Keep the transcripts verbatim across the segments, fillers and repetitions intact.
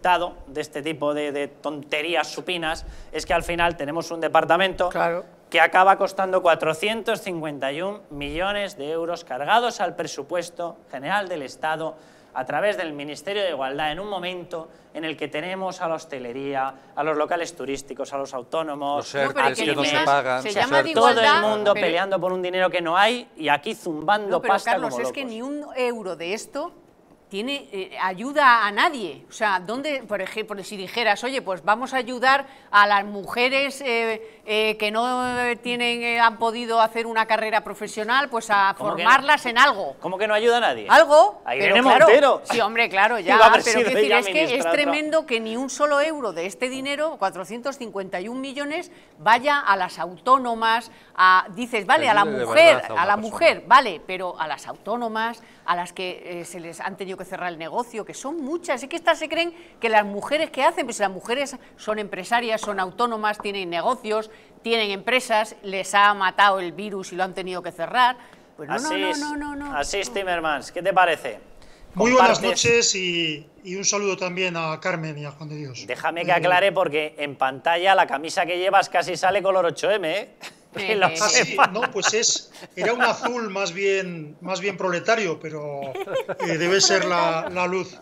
resultado de este tipo de, de tonterías supinas es que al final tenemos un departamento claro. que acaba costando cuatrocientos cincuenta y un millones de euros cargados al presupuesto general del Estado a través del Ministerio de Igualdad, en un momento en el que tenemos a la hostelería, a los locales turísticos, a los autónomos, no, al que no se pagan, se llama de todo el mundo pero... peleando por un dinero que no hay y aquí zumbando no, pero, pasta Carlos, como locos. Es que ni un euro de esto tiene eh, ayuda a nadie. O sea, ¿dónde, por ejemplo, si dijeras, oye, pues vamos a ayudar a las mujeres eh, eh, que no tienen, eh, han podido hacer una carrera profesional, pues a formarlas no? en algo? ¿Cómo que no ayuda a nadie? ¿Algo? A Irene Montero. Claro, sí, hombre, claro, ya, pero quiero decir, es que es tremendo que ni un solo euro de este dinero, cuatrocientos cincuenta y un millones, vaya a las autónomas, a, dices, vale, a la mujer, a la mujer, vale, pero a las autónomas, a las que eh, se les han tenido que cerrar el negocio, que son muchas. Es que estas se creen que las mujeres que hacen, pues las mujeres son empresarias, son autónomas, tienen negocios, tienen empresas, les ha matado el virus y lo han tenido que cerrar. Pues no, así no, es, no, no, no, no. Así es, Timmermans, ¿qué te parece? Muy buenas noches y, y un saludo también a Carmen y a Juan de Dios. Déjame que aclare porque en pantalla la camisa que llevas casi sale color ocho eme, ¿eh? Que lo ah, sí, no, pues es, era un azul más bien, más bien proletario, pero eh, debe ser la, la luz.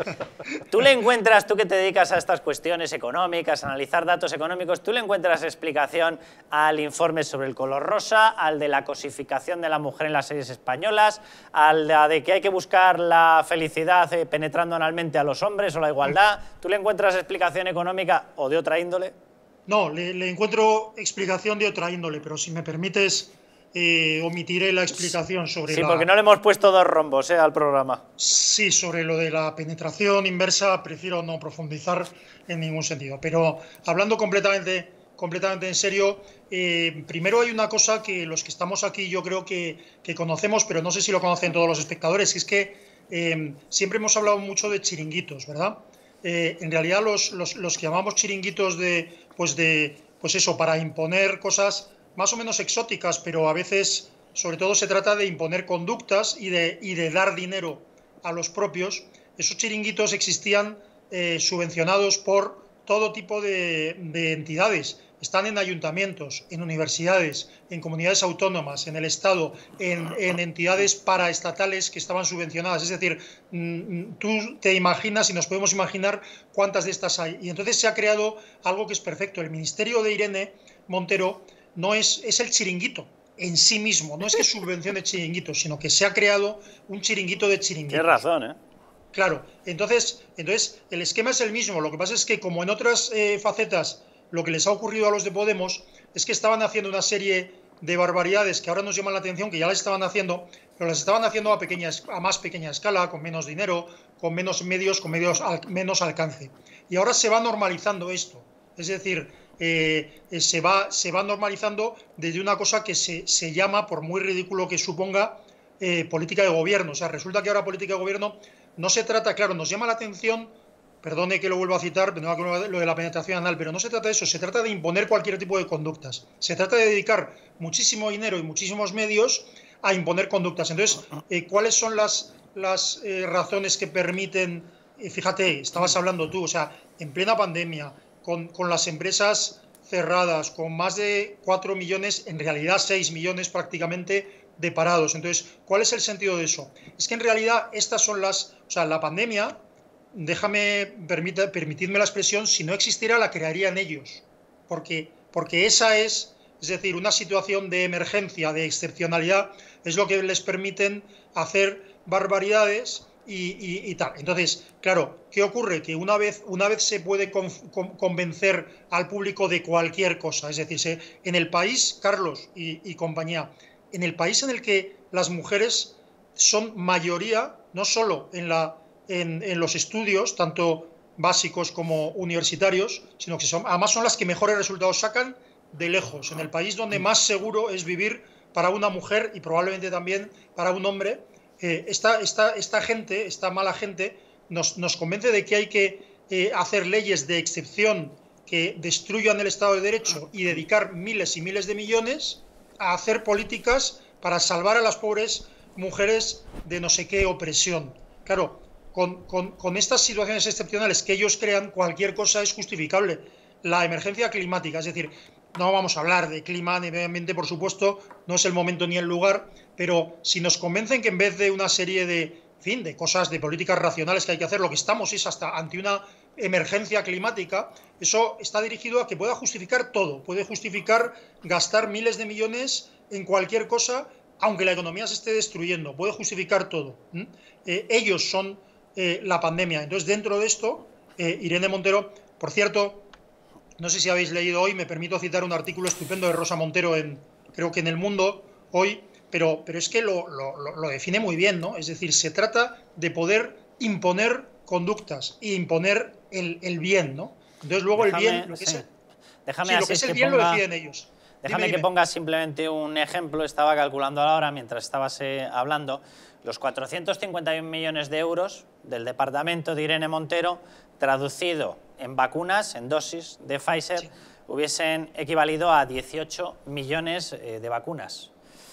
Tú le encuentras, tú que te dedicas a estas cuestiones económicas, a analizar datos económicos, tú le encuentras explicación al informe sobre el color rosa, al de la cosificación de la mujer en las series españolas, al de que hay que buscar la felicidad eh, penetrando analmente a los hombres o la igualdad. ¿Tú le encuentras explicación económica o de otra índole? No, le, le encuentro explicación de otra índole, pero si me permites, eh, omitiré la explicación sobre sí, la... Sí, porque no le hemos puesto dos rombos eh, al programa. Sí, sobre lo de la penetración inversa, prefiero no profundizar en ningún sentido. Pero hablando completamente, completamente en serio, eh, primero hay una cosa que los que estamos aquí yo creo que, que conocemos, pero no sé si lo conocen todos los espectadores, que es que eh, siempre hemos hablado mucho de chiringuitos, ¿verdad? Eh, en realidad los, los, los que llamamos chiringuitos de, pues de, pues eso, para imponer cosas más o menos exóticas, pero a veces, sobre todo, se trata de imponer conductas y de, y de dar dinero a los propios. Esos chiringuitos existían eh, subvencionados por todo tipo de, de entidades. Están en ayuntamientos, en universidades, en comunidades autónomas, en el Estado, en, en entidades paraestatales que estaban subvencionadas. Es decir, tú te imaginas y nos podemos imaginar cuántas de estas hay. Y entonces se ha creado algo que es perfecto. El ministerio de Irene Montero no es, es el chiringuito en sí mismo. No es que subvencione chiringuitos, sino que se ha creado un chiringuito de chiringuitos. Tienes razón, ¿eh? Claro. Entonces, entonces, el esquema es el mismo. Lo que pasa es que, como en otras eh, facetas, lo que les ha ocurrido a los de Podemos es que estaban haciendo una serie de barbaridades que ahora nos llaman la atención, que ya las estaban haciendo, pero las estaban haciendo a, pequeña, a más pequeña escala, con menos dinero, con menos medios, con medios al, menos alcance. Y ahora se va normalizando esto. Es decir, eh, se, va, se va normalizando desde una cosa que se, se llama, por muy ridículo que suponga, eh, política de gobierno. O sea, resulta que ahora política de gobierno no se trata, claro, nos llama la atención. Perdone que lo vuelva a citar, lo de la penetración anal, pero no se trata de eso, se trata de imponer cualquier tipo de conductas. Se trata de dedicar muchísimo dinero y muchísimos medios a imponer conductas. Entonces, eh, ¿cuáles son las, las eh, razones que permiten, eh, fíjate, estabas hablando tú, o sea, en plena pandemia, con, con las empresas cerradas, con más de cuatro millones, en realidad seis millones prácticamente de parados. Entonces, ¿cuál es el sentido de eso? Es que en realidad estas son las, o sea, la pandemia... Déjame, permita, permitidme la expresión, si no existiera la crearía en ellos, porque, porque esa es, es decir, una situación de emergencia, de excepcionalidad, es lo que les permiten hacer barbaridades y, y, y tal. Entonces, claro, ¿qué ocurre? Que una vez, una vez se puede con, con, convencer al público de cualquier cosa, es decir, se, en el país, Carlos y, y compañía, en el país en el que las mujeres son mayoría, no solo en la En, en los estudios, tanto básicos como universitarios, sino que son, además son las que mejores resultados sacan de lejos, en el país donde más seguro es vivir para una mujer y probablemente también para un hombre. Eh, esta, esta, esta gente, esta mala gente, nos, nos convence de que hay que eh, hacer leyes de excepción que destruyan el Estado de Derecho y dedicar miles y miles de millones a hacer políticas para salvar a las pobres mujeres de no sé qué opresión. Claro, con, con, con estas situaciones excepcionales que ellos crean, cualquier cosa es justificable. La emergencia climática, es decir, no vamos a hablar de clima ni medio ambiente, por supuesto, no es el momento ni el lugar, pero si nos convencen que en vez de una serie de, en fin, de cosas, de políticas racionales que hay que hacer, lo que estamos es hasta ante una emergencia climática, eso está dirigido a que pueda justificar todo, puede justificar gastar miles de millones en cualquier cosa, aunque la economía se esté destruyendo, puede justificar todo. ¿Mm? Eh, ellos son eh, la pandemia. Entonces, dentro de esto, eh, Irene Montero, por cierto, no sé si habéis leído hoy, me permito citar un artículo estupendo de Rosa Montero, en, creo que en El Mundo, hoy, pero, pero es que lo, lo, lo define muy bien, ¿no? Es decir, se trata de poder imponer conductas e imponer el, el bien, ¿no? Entonces, luego déjame, el bien, lo que sí. es, déjame sí, lo que es el bien ponga... lo deciden ellos. Déjame dime, que dime. ponga simplemente un ejemplo. Estaba calculando ahora, mientras estabas eh, hablando, los cuatrocientos cincuenta y un millones de euros del departamento de Irene Montero, traducido en vacunas, en dosis de Pfizer, sí. hubiesen equivalido a dieciocho millones eh, de vacunas.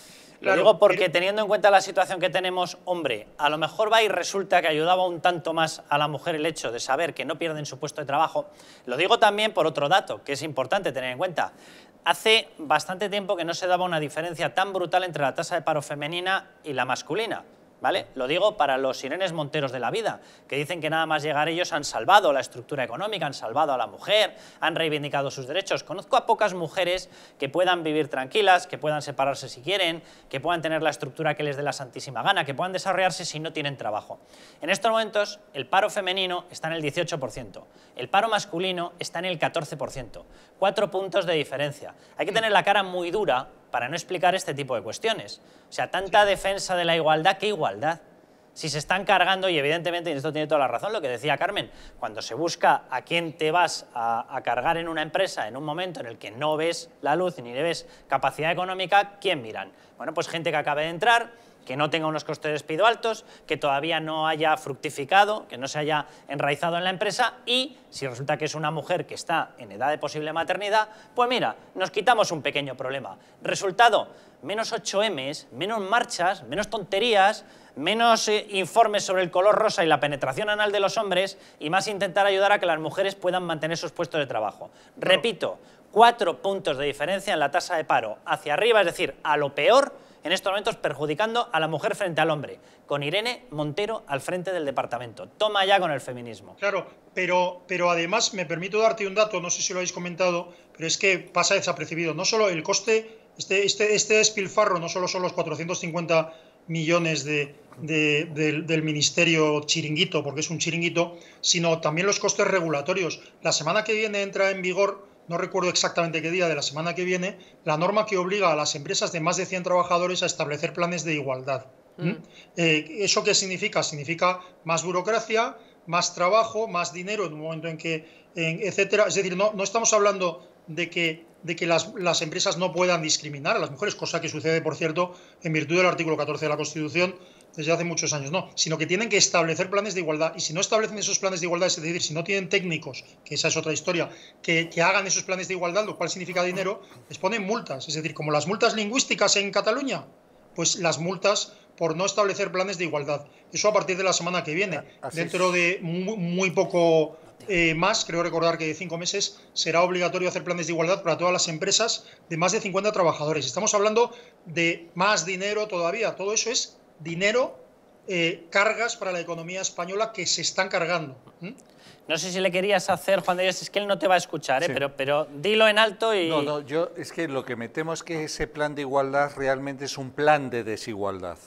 Lo claro, digo porque pero... teniendo en cuenta la situación que tenemos, hombre, a lo mejor va y resulta que ayudaba un tanto más a la mujer el hecho de saber que no pierden su puesto de trabajo. Lo digo también por otro dato, que es importante tener en cuenta. Hace bastante tiempo que no se daba una diferencia tan brutal entre la tasa de paro femenina y la masculina, ¿vale? Lo digo para los Irenes Monteros de la vida, que dicen que nada más llegar ellos han salvado la estructura económica, han salvado a la mujer, han reivindicado sus derechos. Conozco a pocas mujeres que puedan vivir tranquilas, que puedan separarse si quieren, que puedan tener la estructura que les dé la santísima gana, que puedan desarrollarse si no tienen trabajo. En estos momentos, el paro femenino está en el dieciocho por ciento, el paro masculino está en el catorce por ciento. Cuatro puntos de diferencia. Hay que tener la cara muy dura para no explicar este tipo de cuestiones. O sea, tanta defensa de la igualdad, ¿qué igualdad? Si se están cargando, y evidentemente, y esto tiene toda la razón, lo que decía Carmen, cuando se busca a quién te vas a, a cargar en una empresa en un momento en el que no ves la luz ni le ves capacidad económica, ¿quién miran? Bueno, pues gente que acabe de entrar, que no tenga unos costes de despido altos, que todavía no haya fructificado, que no se haya enraizado en la empresa y, si resulta que es una mujer que está en edad de posible maternidad, pues mira, nos quitamos un pequeño problema. Resultado, menos ocho emes, menos marchas, menos tonterías, menos eh, informes sobre el color rosa y la penetración anal de los hombres y más intentar ayudar a que las mujeres puedan mantener sus puestos de trabajo. Repito, cuatro puntos de diferencia en la tasa de paro hacia arriba, es decir, a lo peor, en estos momentos perjudicando a la mujer frente al hombre, con Irene Montero al frente del departamento. Toma ya con el feminismo. Claro, pero, pero además me permito darte un dato, no sé si lo habéis comentado, pero es que pasa desapercibido. No solo el coste, este, este, este despilfarro, no solo son los cuatrocientos cincuenta millones de, de, de, del ministerio chiringuito, porque es un chiringuito, sino también los costes regulatorios. La semana que viene entra en vigor, no recuerdo exactamente qué día de la semana que viene, la norma que obliga a las empresas de más de cien trabajadores a establecer planes de igualdad. ¿Mm? Eh, ¿Eso qué significa? Significa más burocracia, más trabajo, más dinero en un momento en que, en, etcétera. Es decir, no, no estamos hablando de que, de que las, las empresas no puedan discriminar a las mujeres, cosa que sucede, por cierto, en virtud del artículo catorce de la Constitución, desde hace muchos años, no, sino que tienen que establecer planes de igualdad, y si no establecen esos planes de igualdad, es decir, si no tienen técnicos, que esa es otra historia, que, que hagan esos planes de igualdad, lo cual significa dinero, les ponen multas, es decir, como las multas lingüísticas en Cataluña, pues las multas por no establecer planes de igualdad. Eso a partir de la semana que viene, Así dentro es. de muy, muy poco eh, más, creo recordar que de cinco meses, será obligatorio hacer planes de igualdad para todas las empresas de más de cincuenta trabajadores. Estamos hablando de más dinero todavía, todo eso es dinero, eh, cargas para la economía española que se están cargando. ¿Mm? No sé si le querías hacer, Juan de Dios, es que él no te va a escuchar, ¿eh? sí. pero, pero dilo en alto y... No, no, yo es que lo que me temo es que ese plan de igualdad realmente es un plan de desigualdad.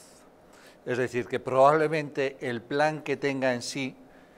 Es decir, que probablemente el plan que tenga en sí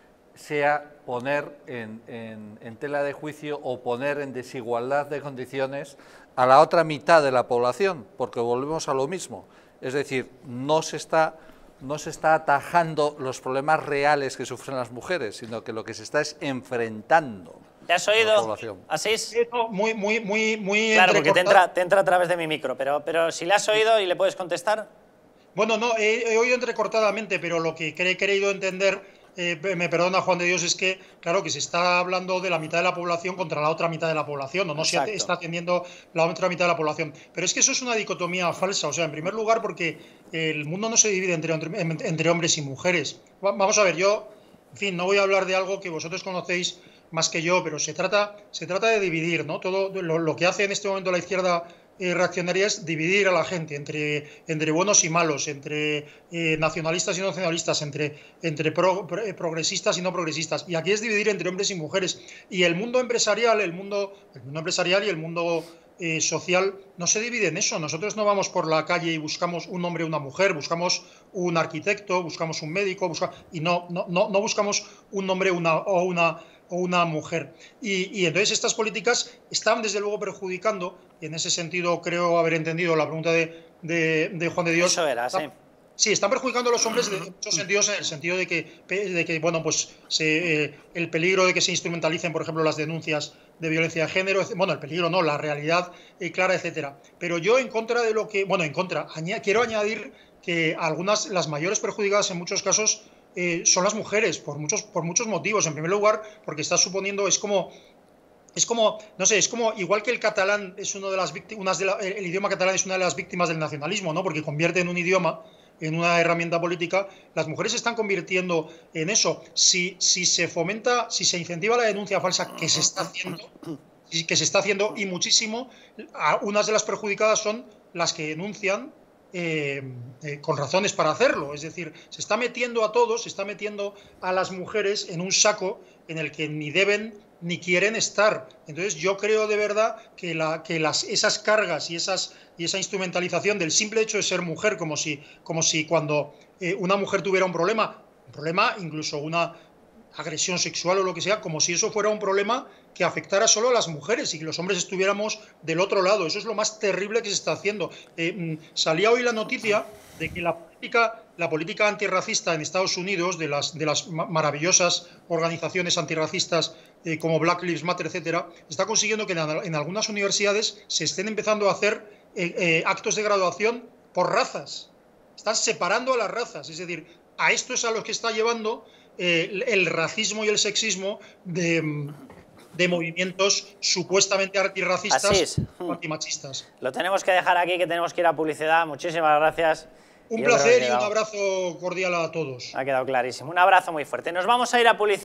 sea poner en, en, en tela de juicio o poner en desigualdad de condiciones a la otra mitad de la población, porque volvemos a lo mismo. Es decir, no se está, no se está atajando los problemas reales que sufren las mujeres, sino que lo que se está es enfrentando. ¿Te has oído, Asís? Muy, muy, muy, muy Claro, porque te entra, te entra a través de mi micro, pero, pero si le has oído y le puedes contestar... Bueno, no, he, he oído entrecortadamente, pero lo que he querido entender eh, me perdona Juan de Dios, es que, claro, que se está hablando de la mitad de la población contra la otra mitad de la población, o no Exacto. se está atendiendo la otra mitad de la población. Pero es que eso es una dicotomía falsa, o sea, en primer lugar, porque el mundo no se divide entre, entre, entre hombres y mujeres. Vamos a ver, yo, en fin, no voy a hablar de algo que vosotros conocéis más que yo, pero se trata, se trata de dividir, ¿no? Todo lo, lo que hace en este momento la izquierda Eh, reaccionaria es dividir a la gente entre, entre buenos y malos, entre eh, nacionalistas y no nacionalistas, entre, entre pro, pro, progresistas y no progresistas. Y aquí es dividir entre hombres y mujeres. Y el mundo empresarial, el mundo, el mundo empresarial y el mundo eh, social no se divide en eso. Nosotros no vamos por la calle y buscamos un hombre o una mujer, buscamos un arquitecto, buscamos un médico, busca, y no, no, no, no buscamos un hombre una, o una o una mujer. Y, y entonces estas políticas están desde luego perjudicando, y en ese sentido creo haber entendido la pregunta de, de, de Juan de Dios. Eso era, sí. Sí, están perjudicando a los hombres en muchos sentidos, en el sentido de que, de que bueno, pues se, eh, el peligro de que se instrumentalicen, por ejemplo, las denuncias de violencia de género, bueno, el peligro no, la realidad eh, clara, etcétera. Pero yo en contra de lo que, bueno, en contra, aña, quiero añadir que algunas, las mayores perjudicadas en muchos casos eh, son las mujeres, por muchos, por muchos motivos. En primer lugar, porque está suponiendo, es como... Es como, no sé, es como, igual que el catalán es uno de las víctimas, de la, el idioma catalán es una de las víctimas del nacionalismo, ¿no? Porque convierte en un idioma, en una herramienta política, las mujeres se están convirtiendo en eso. Si, si se fomenta, si se incentiva la denuncia falsa, que se está haciendo, que se está haciendo y muchísimo, unas de las perjudicadas son las que denuncian eh, eh, con razones para hacerlo. Es decir, se está metiendo a todos, se está metiendo a las mujeres en un saco en el que ni deben ni quieren estar. Entonces yo creo de verdad que, la, que las, esas cargas y, esas, y esa instrumentalización del simple hecho de ser mujer, como si, como si cuando eh, una mujer tuviera un problema, un problema, incluso una agresión sexual o lo que sea, como si eso fuera un problema que afectara solo a las mujeres y que los hombres estuviéramos del otro lado. Eso es lo más terrible que se está haciendo. Eh, salía hoy la noticia de que la política, la política antirracista en Estados Unidos, de las, de las maravillosas organizaciones antirracistas eh, como Black Lives Matter, etcétera, está consiguiendo que en, en algunas universidades se estén empezando a hacer eh, eh, actos de graduación por razas. Están separando a las razas. Es decir, a esto es a lo que está llevando eh, el, el racismo y el sexismo de... de movimientos supuestamente antirracistas o antimachistas. Lo tenemos que dejar aquí, que tenemos que ir a publicidad. Muchísimas gracias. Un placer y un abrazo cordial a todos. Ha quedado clarísimo. Un abrazo muy fuerte. Nos vamos a ir a publicidad.